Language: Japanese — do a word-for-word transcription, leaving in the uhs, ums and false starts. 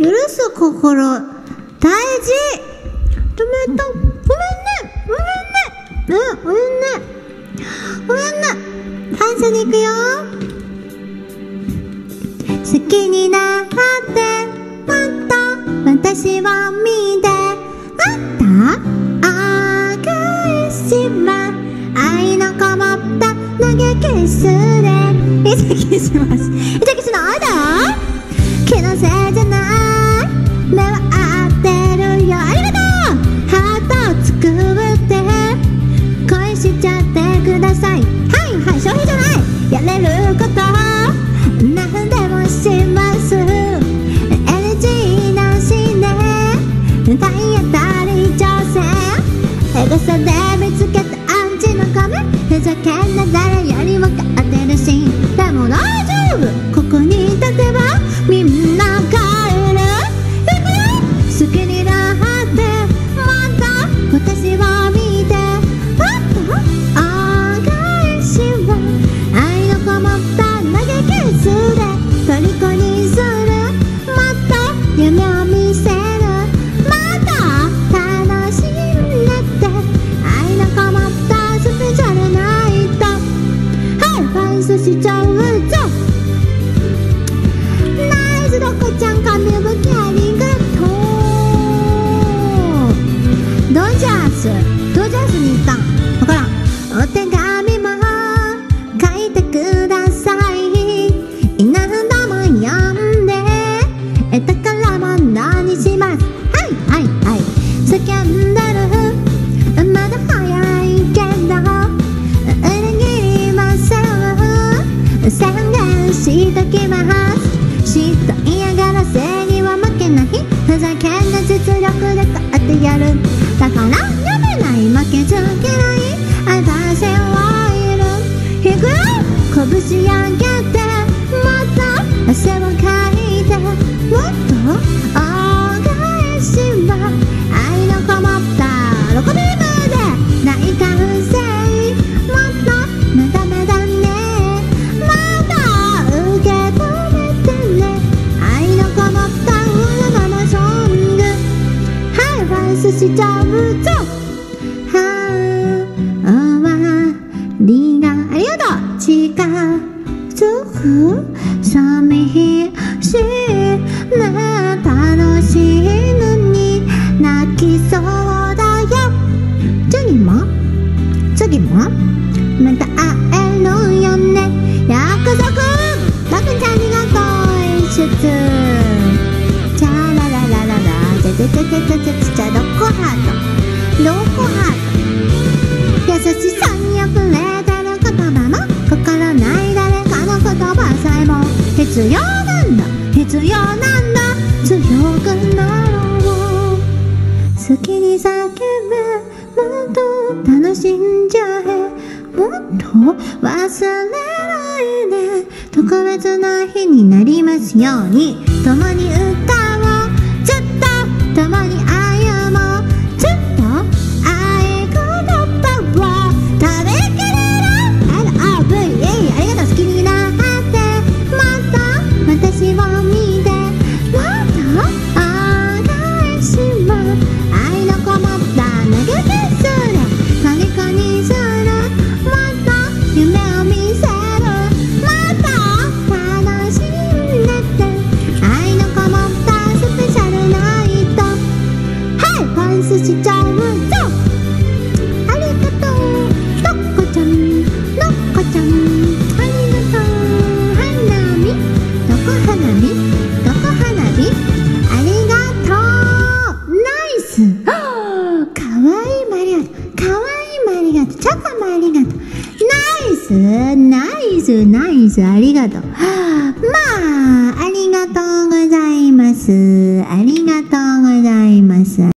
許す心大事。止めた。ごめんねごめんねうんごめんねごめんね。最初に行くよ。好きになってもっと私を見てあった赤い島愛のこもった投げキスでいつキスしますいつキスの間気のせいじゃない目は合ってるよありがとうハートを作って恋しちゃってくださいはいはい消費じゃないやれること何でもします エルジー なしね体当たり挑戦エゴサで見つけたアンチの壁ふざけんな誰よりも勝てるしでも大丈夫ここに立てばみんな帰るいくよ好きになってもっと私を見てもっと赤い島愛のこもった投げキスで虜にするもっと夢を見せるもっと楽しんでって愛のこもったスペシャルナイトハイファイスしちゃうぞナイスどこちゃん神吹きありがとうドジャースドジャースに行ったんわからんお手紙も書いてください何度も読んで宝物にしますはいはいはいスキャンダルまだ早いけど裏切りません宣言しときますしっと嫌がらせには負けないふざけんな実力で勝ってやるだからやめない負けず嫌い私はいる引くよ拳上げてもっと汗をかいてもっと赤い島愛のこもったロコビームで大歓声もっとまだまだねまだ受け止めてね愛のこもったわがままソングハイファイスしちゃうぞはあ終わりがありがとう近づく寂しいね楽しいのに泣きそうだよ次も次もまた会えるよね約束バクちゃんありがとう演出チャラララララチャチャチャチャチャチャチャどこハートどこハート優しさにあふれてる言葉も心ない誰かの言葉さえも必要なんだ必要なんだ強くなろう好きに叫べもっと楽しんじゃえもっと忘れないで特別な日になりますように共に歌おうずっと共に歩もうずっと愛言葉を食べきれる エルオーブイエー ありがとう好きになってもっと私を見てもっと赤い島愛のこもった投げキスで虜にするもっと夢を見せるもっと楽しんでって愛のこもったスペシャルナイトハイファイスしちゃうぞありがとうどこちゃんどこちゃんありがとう花見どこ花見どこ花火ありがとうナイスかわいいもありがとうかわいいもありがとうチョコもありがとうナイスナイスナイスありがとうまあありがとうございますありがとうございます